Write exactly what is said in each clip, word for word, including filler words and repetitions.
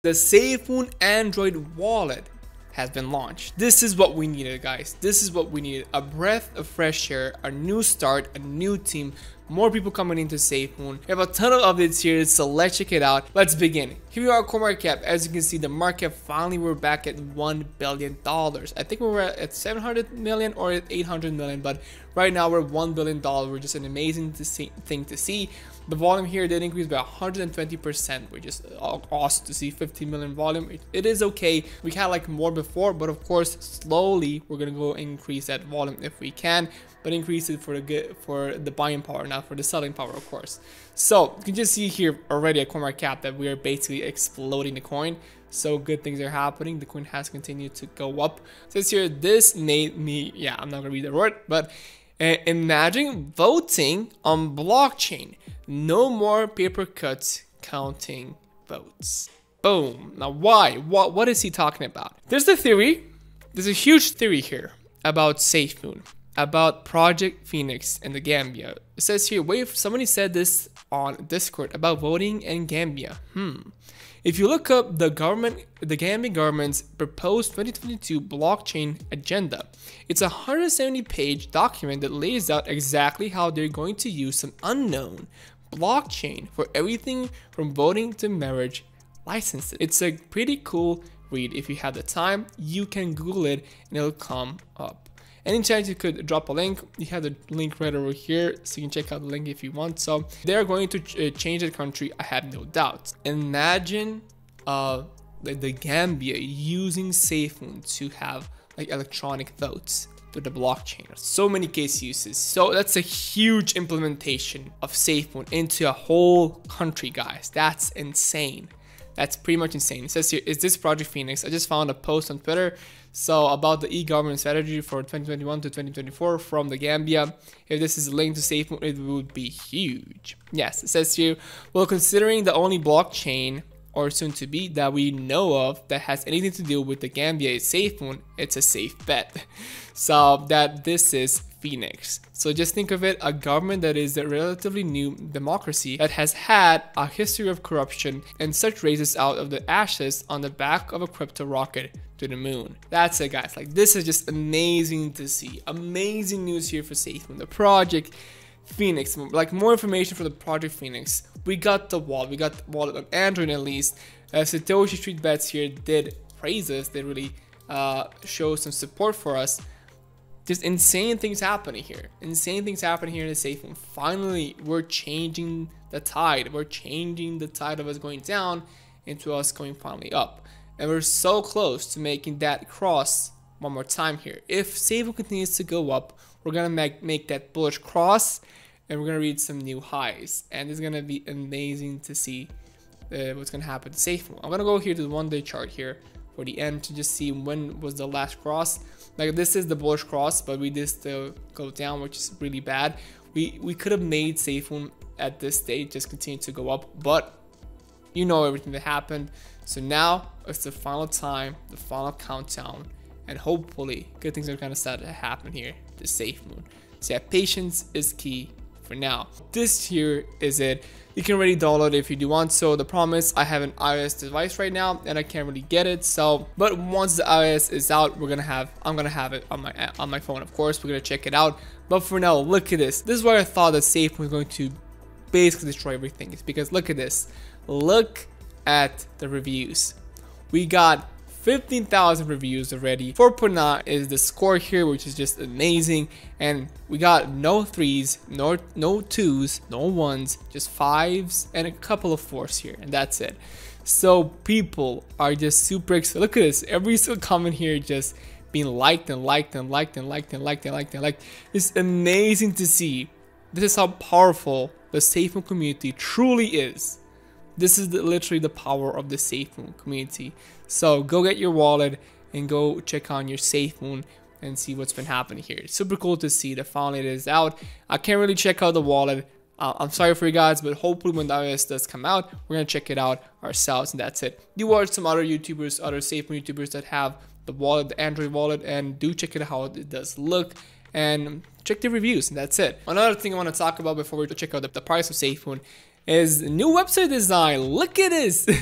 The Safemoon Android wallet has been launched. This is what we needed, guys. This is what we needed. A breath of fresh air, a new start, a new team, more people coming into Safemoon. We have a ton of updates here, so let's check it out. Let's begin. Here we are, core market cap. As you can see, the market finally we're back at one billion dollars. I think we were at seven hundred million or at eight hundred million, but right now we're one billion dollars, which is an amazing to see, thing to see. The volume here did increase by one hundred twenty percent, which is awesome to see. fifteen million volume. It, it is okay. We had like more before, but of course, slowly we're gonna go increase that volume if we can, but increase it for the good, for the buying power, not for the selling power, of course. So you can just see here already at CoinMarketCap that we are basically exploding the coin. So good things are happening. The coin has continued to go up. Says here, this made me, yeah, I'm not gonna read the word, but uh, imagine voting on blockchain. No more paper cuts counting votes. Boom. Now why? What, what is he talking about? There's the theory. There's a huge theory here about Safemoon, about Project Phoenix and the Gambia. It says here, wait, somebody said this on Discord about voting in Gambia. Hmm. If you look up the government, the Gambian government's proposed twenty twenty-two blockchain agenda, it's a one hundred seventy page document that lays out exactly how they're going to use some unknown blockchain for everything from voting to marriage licenses. It's a pretty cool read. If you have the time, you can Google it and it'll come up. Any chance you could drop a link, you have the link right over here, so you can check out the link if you want. So they're going to ch uh, change the country, I have no doubt. Imagine uh like the Gambia using Safemoon to have like electronic votes to the blockchain. So many case uses. So that's a huge implementation of Safemoon into a whole country, guys. That's insane. That's pretty much insane. It says here, is this Project Phoenix? I just found a post on Twitter so about the e-government strategy for twenty twenty-one to twenty twenty-four from the Gambia. If this is linked to Safemoon, it would be huge. Yes, it says here, well, considering the only blockchain or soon to be that we know of that has anything to do with the Gambia is Safemoon, it's a safe bet. So that this is Phoenix. So just think of it, a government that is a relatively new democracy that has had a history of corruption and such raises out of the ashes on the back of a crypto rocket to the moon. That's it, guys. Like, this is just amazing to see. Amazing news here for Safemoon. The Project Phoenix, like more information for the Project Phoenix. We got the wallet, we got the wallet on Android at least. Uh, Satoshi Street Bets here did praise us, they really uh, show some support for us. Just insane things happening here. Insane things happening here in the Safemoon. Finally, we're changing the tide. We're changing the tide of us going down into us going finally up. And we're so close to making that cross one more time here. If Safemoon continues to go up, we're gonna make, make that bullish cross and we're gonna reach some new highs. And it's gonna be amazing to see uh, what's gonna happen to Safemoon. I'm gonna go here to the one day chart here for the end to just see when was the last cross. Like, this is the bullish cross, but we did still go down, which is really bad. We we could have made Safemoon at this stage just continue to go up, but you know everything that happened. So now it's the final time, the final countdown, and hopefully good things are gonna start to happen here to Safemoon. So yeah, patience is key for now. This here is it. You can already download it if you do want. So the promise, I have an iOS device right now and I can't really get it. So, but once the iOS is out, we're gonna have, I'm gonna have it on my on my phone. Of course, we're gonna check it out. But for now, look at this. This is why I thought that Safemoon was going to basically destroy everything. It's because look at this. Look at the reviews. We got fifteen thousand reviews already. four point nine is the score here, which is just amazing. And we got no threes, no no twos, no ones, just fives and a couple of fours here, and that's it. So people are just super excited. Look at this. Every single comment here just being liked and liked and liked and liked and liked and liked and liked. It's amazing to see. This is how powerful the Safemoon community truly is. This is the, literally the power of the Safemoon community. So go get your wallet and go check on your Safemoon and see what's been happening here. It's super cool to see that finally it is out. I can't really check out the wallet. Uh, I'm sorry for you guys, but hopefully when the iOS does come out, we're gonna check it out ourselves, and that's it. You watch some other YouTubers, other Safemoon YouTubers that have the wallet, the Android wallet, and do check it out how it does look. And check the reviews, and that's it. Another thing I want to talk about before we check out the, the price of Safemoon is new website design. Look at this.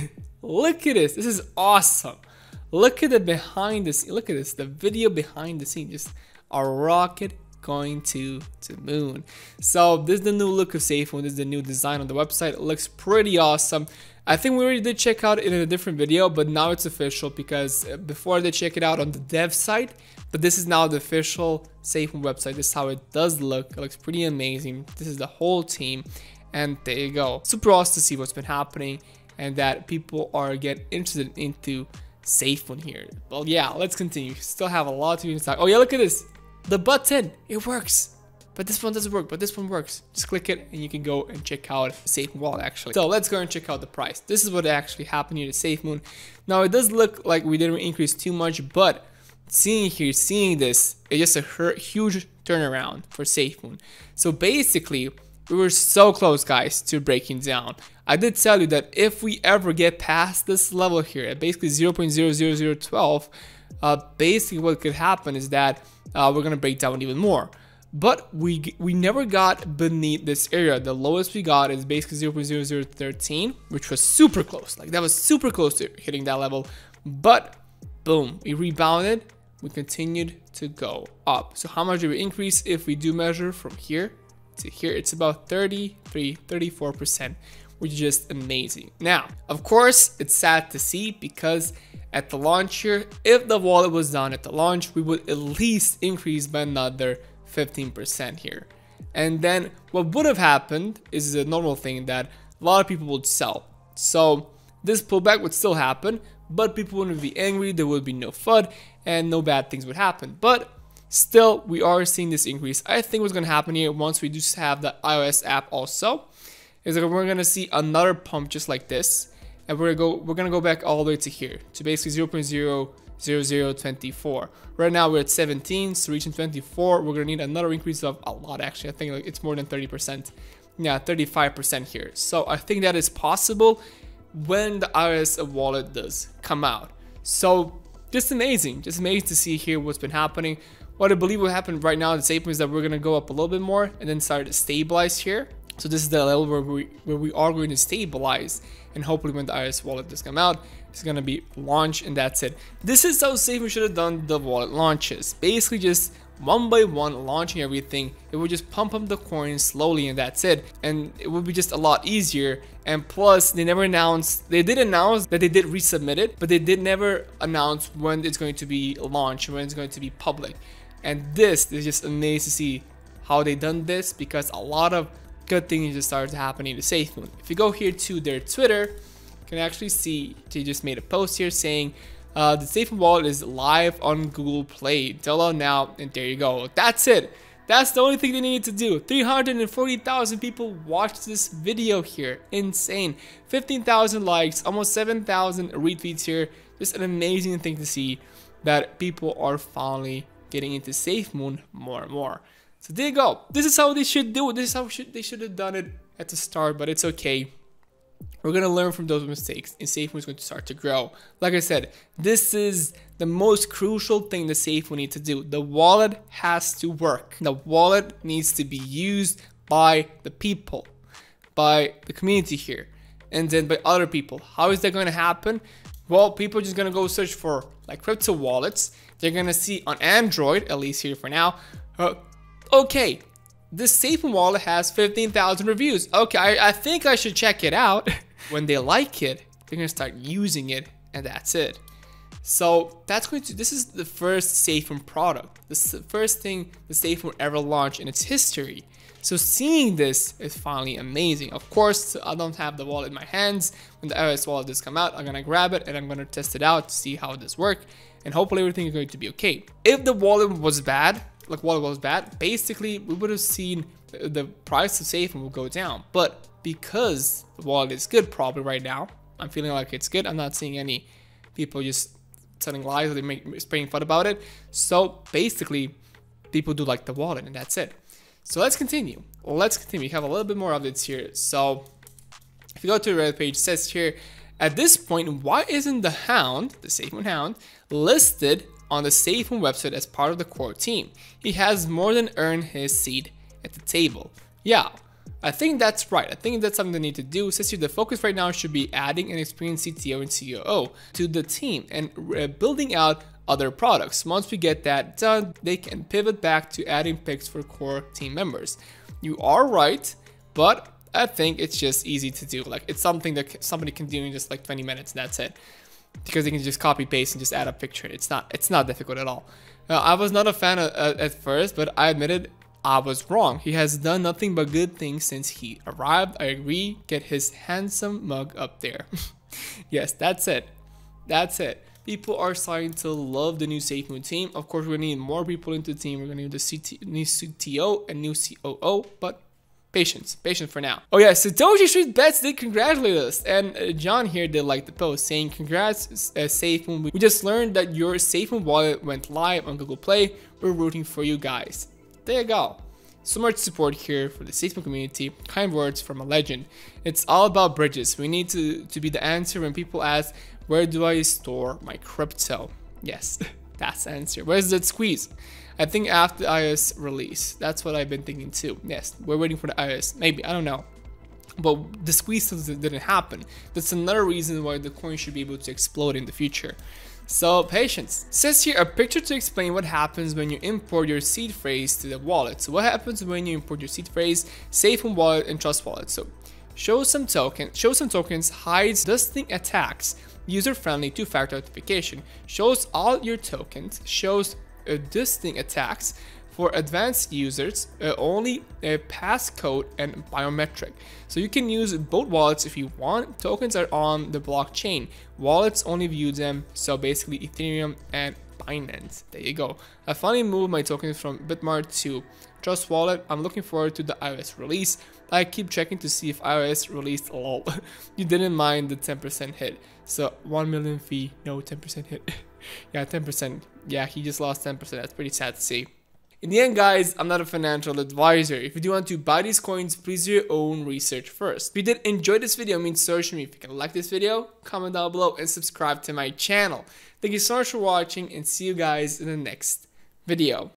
Look at this. This is awesome. Look at the behind the scene. Look at this. The video behind the scene. Just a rocket going to to moon. So this is the new look of Safemoon. This is the new design on the website. It looks pretty awesome. I think we already did check out it in a different video, but now it's official because before they check it out on the dev site, but this is now the official Safemoon website. This is how it does look. It looks pretty amazing. This is the whole team, and there you go. Super awesome to see what's been happening and that people are getting interested into Safemoon here. Well, yeah, let's continue. Still have a lot to do inside. Oh yeah, look at this. The button, it works. But this one doesn't work, but this one works. Just click it and you can go and check out Safemoon wallet actually. So let's go and check out the price. This is what actually happened here to Safemoon. Now it does look like we didn't increase too much, but seeing here, seeing this, it's just a huge turnaround for Safemoon. So basically, we were so close, guys, to breaking down. I did tell you that if we ever get past this level here at basically zero point zero zero zero one two, uh, basically what could happen is that uh, we're gonna break down even more. But we we never got beneath this area. The lowest we got is basically zero point zero zero one three, which was super close. Like that was super close to hitting that level. But boom, we rebounded. We continued to go up. So how much did we increase if we do measure from here to here? It's about thirty-three, thirty-four percent, which is just amazing. Now, of course, it's sad to see because at the launch here, if the wallet was done at the launch, we would at least increase by another fifteen percent here. And then what would have happened is a normal thing that a lot of people would sell. So this pullback would still happen, but people wouldn't be angry, there would be no F U D, and no bad things would happen. But still, we are seeing this increase. I think what's going to happen here once we just have the iOS app also is that we're going to see another pump just like this, and we're going to go we're going to go back all the way to here to basically zero point zero zero zero two four. Right now we're at seventeen, so reaching twenty-four, we're going to need another increase of a lot actually. I think like it's more than thirty percent. Yeah, thirty-five percent here. So I think that is possible when the iOS wallet does come out. So just amazing, just amazing to see here what's been happening. What I believe will happen right now in Safemoon is that we're going to go up a little bit more and then start to stabilize here. So this is the level where we where we are going to stabilize, and hopefully when the iOS wallet does come out, it's going to be launched and that's it. This is how Safemoon should have done the wallet launches. Basically just one by one launching everything. It would just pump up the coins slowly and that's it. And it would be just a lot easier. And plus they never announced, they did announce that they did resubmit it, but they did never announce when it's going to be launched, when it's going to be public. And this is just amazing to see how they done this, because a lot of good things just started happening to Safemoon. If you go here to their Twitter, you can actually see they just made a post here saying uh, the Safemoon wallet is live on Google Play. Download now, and there you go. That's it. That's the only thing they needed to do. three hundred forty thousand people watched this video here. Insane. fifteen thousand likes, almost seven thousand retweets here. Just an amazing thing to see that people are finally getting into Safemoon more and more. So there you go. This is how they should do it. This is how should, they should have done it at the start, but it's okay. We're going to learn from those mistakes, and Safemoon is going to start to grow. Like I said, this is the most crucial thing the Safemoon need to do. The wallet has to work. The wallet needs to be used by the people, by the community here, and then by other people. How is that going to happen? Well, people are just going to go search for like crypto wallets. They're going to see on Android, at least here for now, uh, okay, this Safemoon wallet has fifteen thousand reviews. Okay, I, I think I should check it out. When they like it, they're gonna start using it, and that's it. So that's going to, this is the first Safemoon product. This is the first thing the Safemoon ever launched in its history. So seeing this is finally amazing. Of course, I don't have the wallet in my hands. When the iOS wallet does come out, I'm gonna grab it and I'm gonna test it out to see how it does work, and hopefully everything is going to be okay. If the wallet was bad, like wallet was bad, basically we would have seen the, the price of Safemoon will go down. But because the wallet is good probably right now, I'm feeling like it's good. I'm not seeing any people just telling lies or they make spraying fun about it. So basically people do like the wallet, and that's it. So let's continue. Let's continue. We have a little bit more updates here. So if you go to the Reddit page, it says here, at this point, why isn't the Hound, the Safemoon Hound, listed on the Safemoon website as part of the core team? He has more than earned his seat at the table. Yeah, I think that's right. I think that's something they need to do. Since the focus right now should be adding an experienced C T O and C O O to the team and uh, building out other products. Once we get that done, they can pivot back to adding picks for core team members. You are right, but I think it's just easy to do. Like, it's something that somebody can do in just like twenty minutes, and that's it. Because they can just copy paste and just add a picture. It's not it's not difficult at all. Now, I was not a fan of, uh, at first, but I admitted I was wrong. He has done nothing but good things since he arrived. I agree. Get his handsome mug up there. Yes, that's it. That's it. People are starting to love the new Safemoon team. Of course, we're gonna need more people into the team. We're gonna need the C T, new C T O and new C O O, but patience, patience for now. Oh yeah, Satoshi Street Bets did congratulate us, and uh, John here did like the post saying, "Congrats, uh, Safemoon. We just learned that your Safemoon wallet went live on Google Play. We're rooting for you guys." There you go. So much support here for the Safemoon community. Kind words from a legend. It's all about bridges. We need to to be the answer when people ask, "Where do I store my crypto?" Yes, that's the answer. Where's that squeeze? I think after the iOS release. That's what I've been thinking too. Yes, we're waiting for the iOS. Maybe, I don't know. But the squeeze didn't happen. That's another reason why the coin should be able to explode in the future. So, patience. It says here a picture to explain what happens when you import your seed phrase to the wallet. So what happens when you import your seed phrase, Safemoon wallet, and Trust wallet? So, show some token, show some tokens, hides dusting attacks, user-friendly two-factor authentication, shows all your tokens, shows uh, dusting attacks for advanced users, uh, only a passcode and biometric. So you can use both wallets if you want. Tokens are on the blockchain. Wallets only view them, so basically Ethereum and Binance. There you go. I finally moved my tokens from Bitmart to Trust Wallet. I'm looking forward to the iOS release. I keep checking to see if iOS released lol. You didn't mind the ten percent hit. So one million fee, no ten percent hit. Yeah, ten percent. Yeah, he just lost ten percent. That's pretty sad to see. In the end, guys, I'm not a financial advisor. If you do want to buy these coins, please do your own research first. If you did enjoy this video, it means so much to me. If you can like this video, comment down below and subscribe to my channel. Thank you so much for watching, and see you guys in the next video.